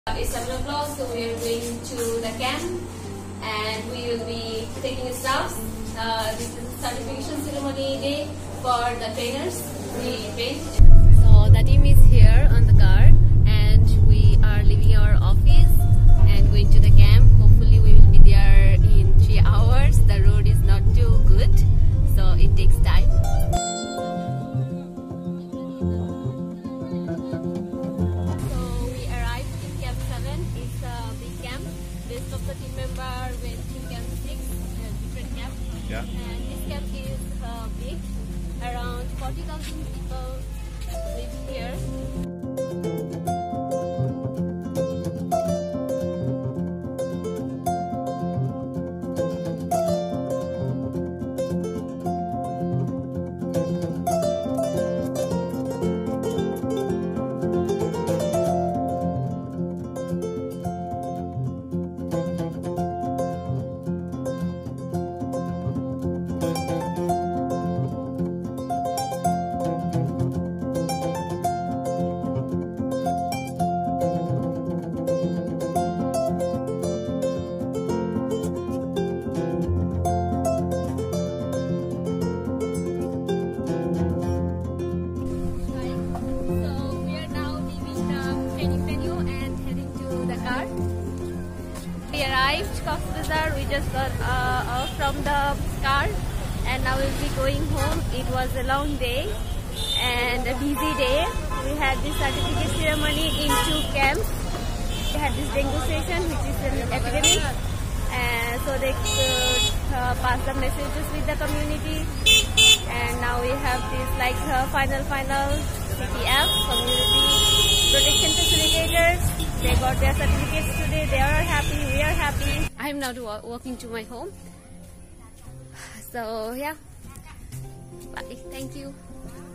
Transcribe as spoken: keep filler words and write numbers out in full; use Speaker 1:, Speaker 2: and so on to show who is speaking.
Speaker 1: It's seven o'clock, so we are going to the camp and we will be taking staffs. Uh, this is certification ceremony day for the trainers. We train. So the team is here on the car and we are leaving our office and going to the camp. Hopefully we will be there in three hours. The road is not too good, so it takes time. Rest of the team member went to camp six, uh, different camp.
Speaker 2: Yeah.
Speaker 1: And this camp is uh, big. Around forty thousand people live here. We arrived Cox's. We just got uh, off from the car and now we'll be going home. It was a long day and a busy day. We had this certificate ceremony in two camps. We had this dengue session, which is an epidemic, and so they could uh, pass the messages with the community. And now we have this like uh, final final C P F, community protection facilitators. They got their certificates today. They are happy. We are happy. I'm now walking to my home. So yeah. Bye. Thank you.